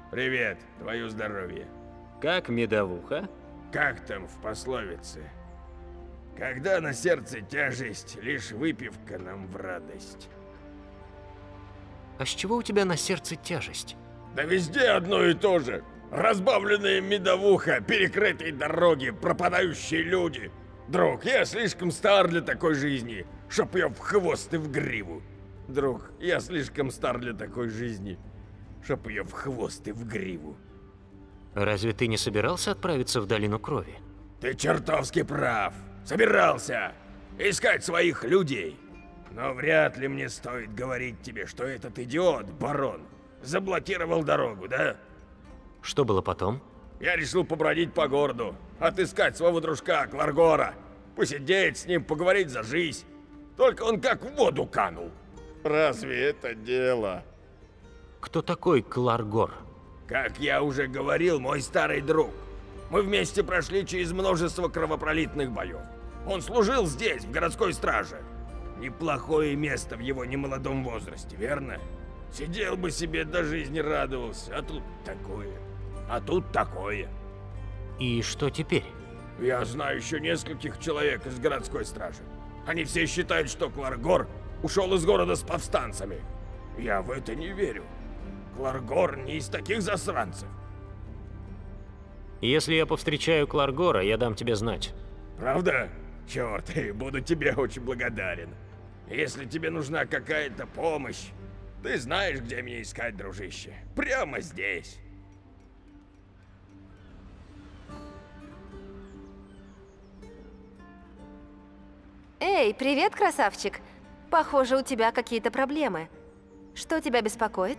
Привет, твое здоровье. Как медовуха? Как там в пословице? Когда на сердце тяжесть, лишь выпивка нам в радость. А с чего у тебя на сердце тяжесть? Да везде одно и то же. Разбавленная медовуха, перекрытые дороги, пропадающие люди. Друг, я слишком стар для такой жизни, чтоб ее в хвост и в гриву. Друг, я слишком стар для такой жизни, чтоб ее в хвост и в гриву. Разве ты не собирался отправиться в Долину Крови? Ты чертовски прав. Собирался искать своих людей. Но вряд ли мне стоит говорить тебе, что этот идиот, барон, заблокировал дорогу, да? Что было потом? Я решил побродить по городу, отыскать своего дружка Кларгора, посидеть с ним, поговорить за жизнь. Только он как в воду канул. Разве это дело? Кто такой Кларгор? Как я уже говорил, мой старый друг. Мы вместе прошли через множество кровопролитных боев. Он служил здесь, в городской страже. Неплохое место в его немолодом возрасте, верно? Сидел бы себе, до жизни радовался, а тут такое. А тут такое. И что теперь? Я знаю еще нескольких человек из городской стражи. Они все считают, что Кларгор ушел из города с повстанцами. Я в это не верю. Кларгор не из таких засранцев. Если я повстречаю Кларгора, я дам тебе знать. Правда? Черт, буду тебе очень благодарен. Если тебе нужна какая-то помощь, ты знаешь, где меня искать, дружище. Прямо здесь. Эй, привет, красавчик. Похоже, у тебя какие-то проблемы. Что тебя беспокоит?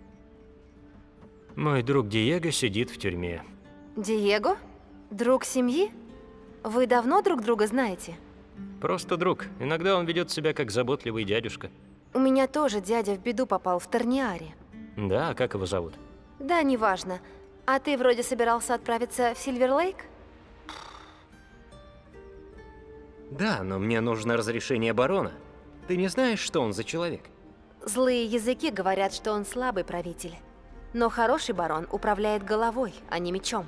Мой друг Диего сидит в тюрьме. Диего? Друг семьи? Вы давно друг друга знаете? Просто друг. Иногда он ведет себя как заботливый дядюшка. У меня тоже дядя в беду попал в Торниаре. Да, а как его зовут? Да, неважно. А ты вроде собирался отправиться в Сильверлейк? Да, но мне нужно разрешение барона. Ты не знаешь, что он за человек? Злые языки говорят, что он слабый правитель. Но хороший барон управляет головой, а не мечом.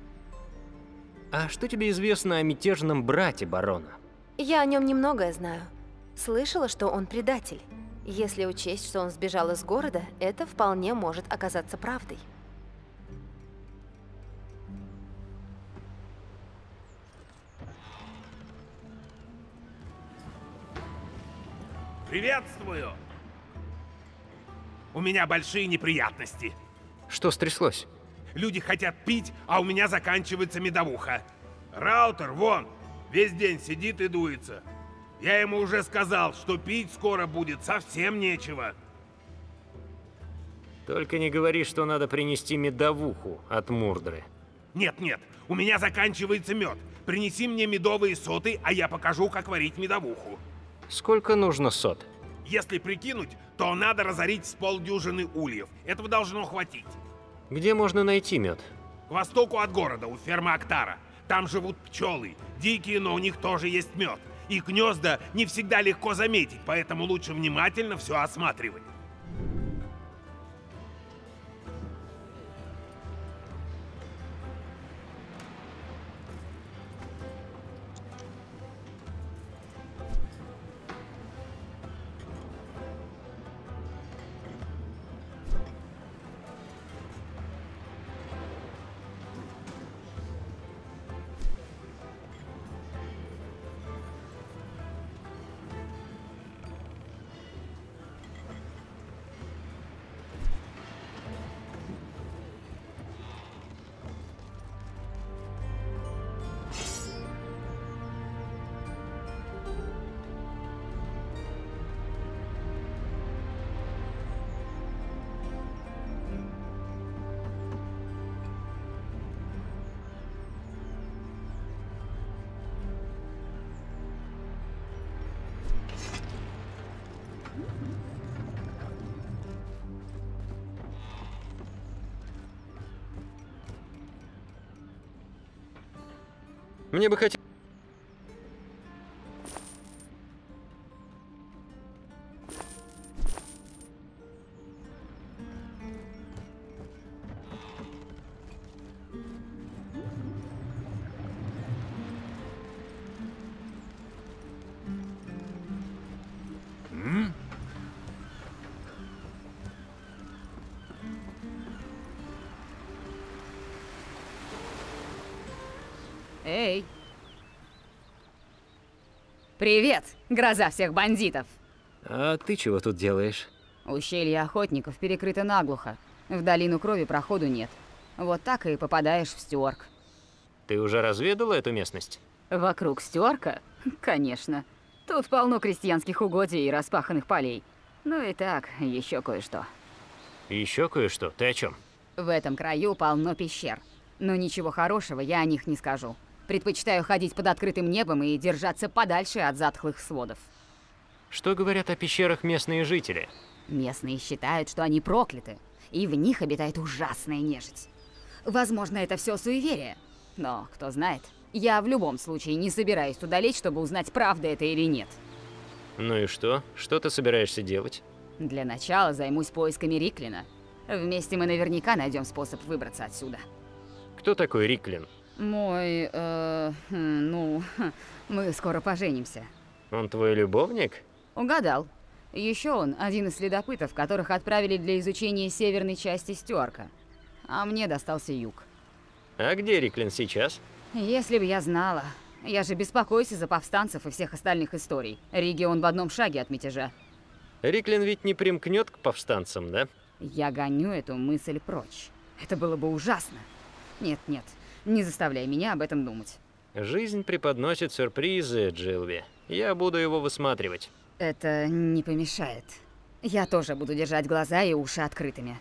А что тебе известно о мятежном брате барона? Я о нем немногое знаю. Слышала, что он предатель. Если учесть, что он сбежал из города, это вполне может оказаться правдой. Приветствую! У меня большие неприятности. Что стряслось? Люди хотят пить, а у меня заканчивается медовуха. Раутер, вон, весь день сидит и дуется. Я ему уже сказал, что пить скоро будет совсем нечего. Только не говори, что надо принести медовуху от Мурдры. Нет, у меня заканчивается мед. Принеси мне медовые соты, а я покажу, как варить медовуху. Сколько нужно сот? Если прикинуть, то надо разорить с полдюжины ульев. Этого должно хватить. Где можно найти мед? К востоку от города, у фермы Актара. Там живут пчелы. Дикие, но у них тоже есть мед. И гнезда не всегда легко заметить, поэтому лучше внимательно все осматривать. Мне бы хотелось... Эй! Привет, гроза всех бандитов! А ты чего тут делаешь? Ущелье охотников перекрыто наглухо. В долину крови проходу нет. Вот так и попадаешь в Стюарк. Ты уже разведала эту местность? Вокруг Стюарка? Конечно. Тут полно крестьянских угодий и распаханных полей. Ну и так, еще кое-что. Еще кое-что? Ты о чем? В этом краю полно пещер. Но ничего хорошего я о них не скажу. Предпочитаю ходить под открытым небом и держаться подальше от затхлых сводов. Что говорят о пещерах местные жители? Местные считают, что они прокляты, и в них обитает ужасная нежить. Возможно, это все суеверие, но кто знает. Я в любом случае не собираюсь туда лечь, чтобы узнать, правда это или нет. Ну и что? Что ты собираешься делать? Для начала займусь поисками Риклина. Вместе мы наверняка найдем способ выбраться отсюда. Кто такой Риклин? Мой, мы скоро поженимся. Он твой любовник? Угадал. Еще он один из следопытов, которых отправили для изучения северной части Стюарка. А мне достался юг. А где Риклин сейчас? Если бы я знала. Я же беспокоюсь из-за повстанцев и всех остальных историй. Регион в одном шаге от мятежа. Риклин ведь не примкнет к повстанцам, да? Я гоню эту мысль прочь. Это было бы ужасно. Нет, не заставляй меня об этом думать. Жизнь преподносит сюрпризы, Джилви. Я буду его высматривать. Это не помешает. Я тоже буду держать глаза и уши открытыми.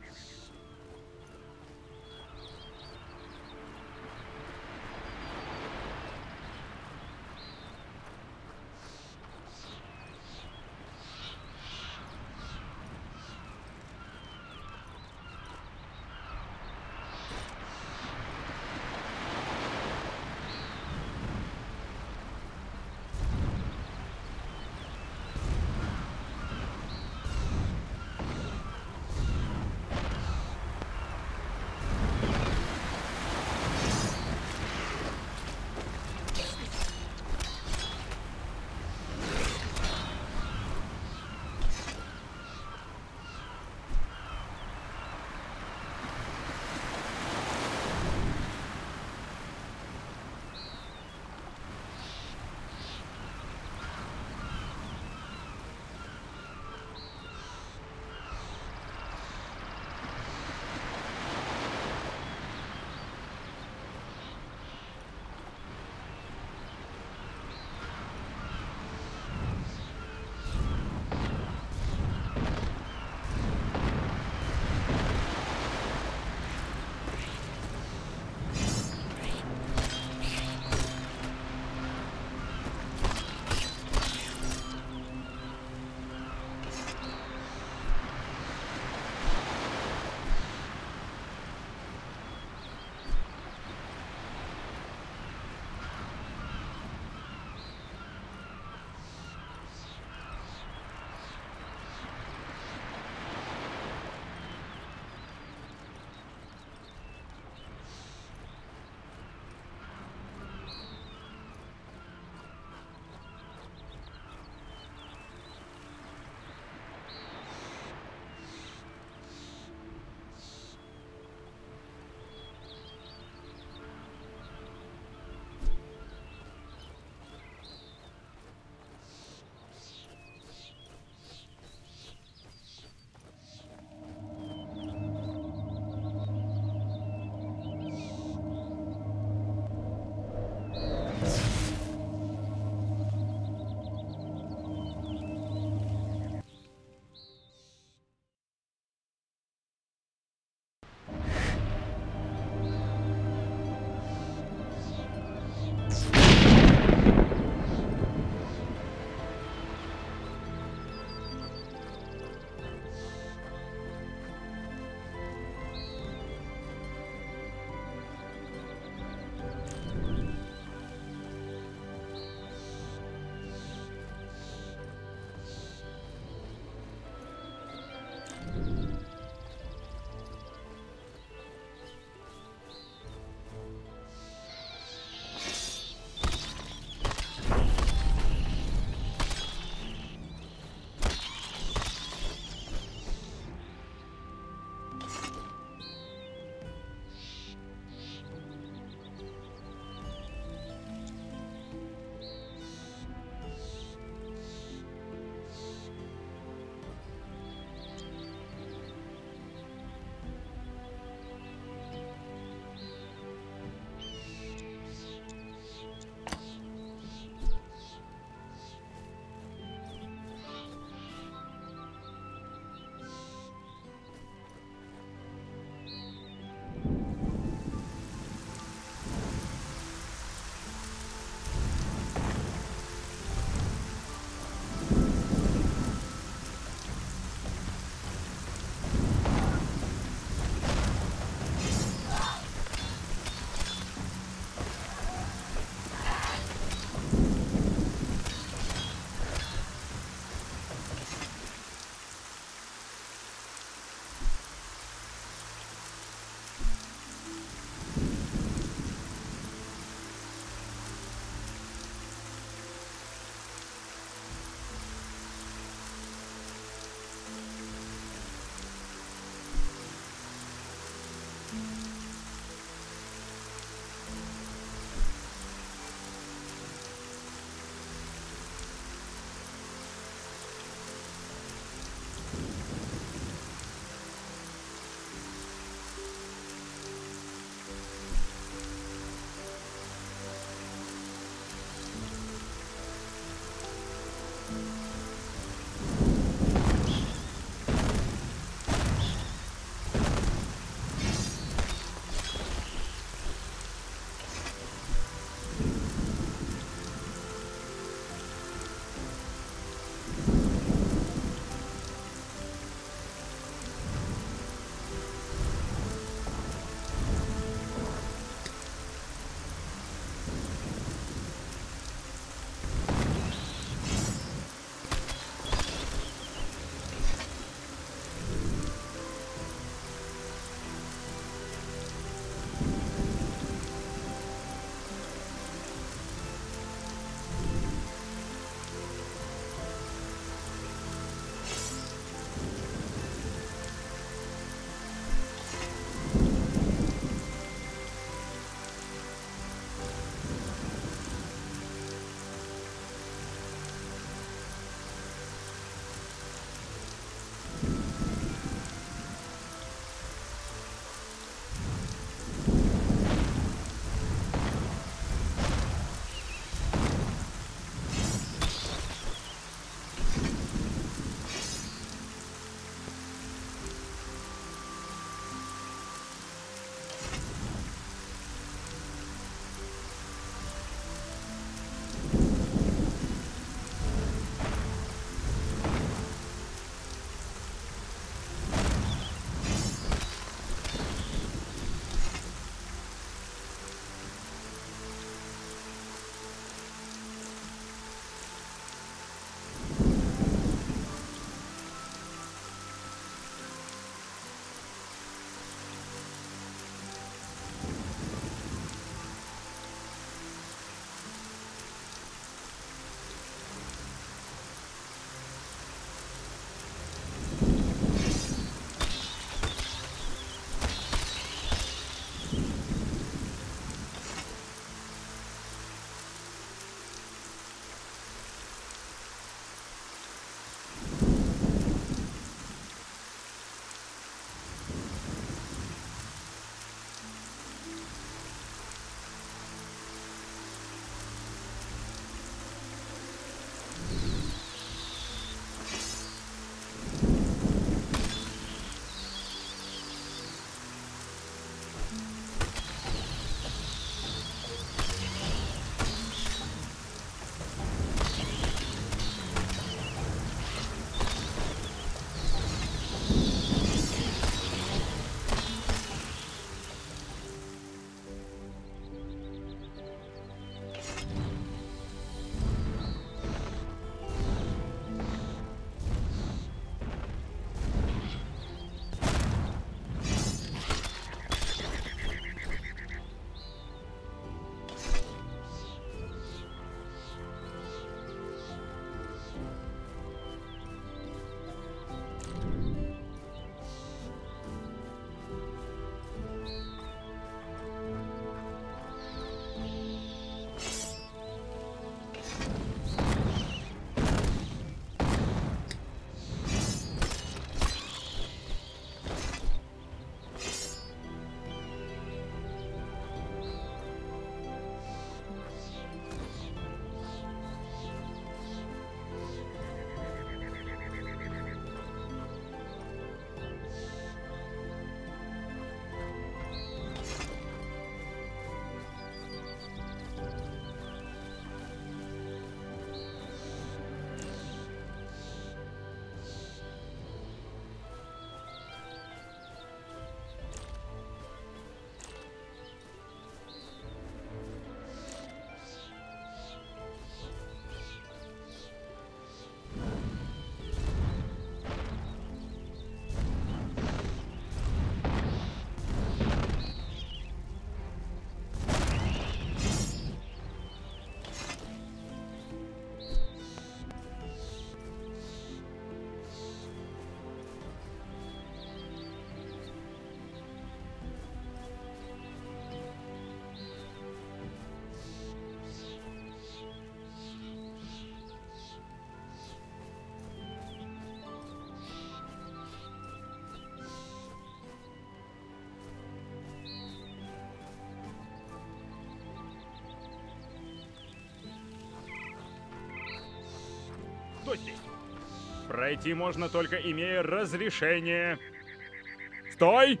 Что здесь? Пройти можно только имея разрешение. Стой!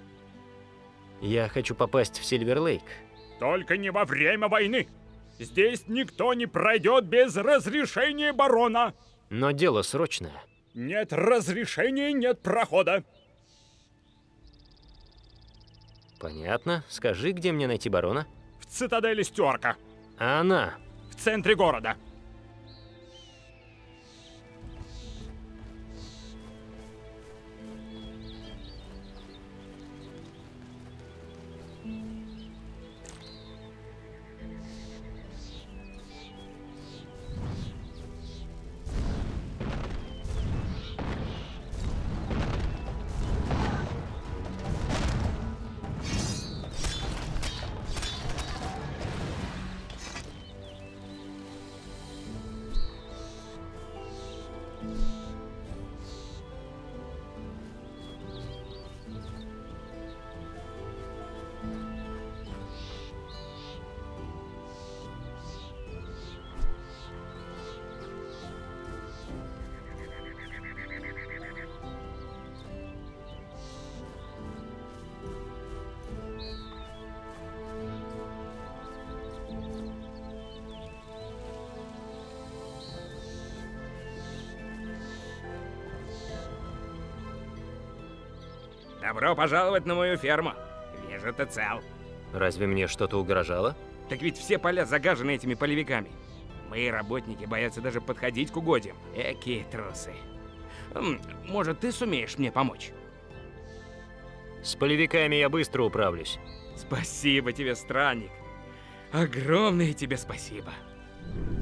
Я хочу попасть в Сильвер-Лейк. Только не во время войны. Здесь никто не пройдет без разрешения барона. Но дело срочное. Нет разрешения, нет прохода. Понятно. Скажи, где мне найти барона? В цитадели Стюарка. А она? В центре города. Добро пожаловать на мою ферму. Вижу, ты цел. Разве мне что-то угрожало? Так ведь все поля загажены этими полевиками. Мои работники боятся даже подходить к угодьям. Экие трусы. Может, ты сумеешь мне помочь? С полевиками я быстро управлюсь. Спасибо тебе, странник. Огромное тебе спасибо.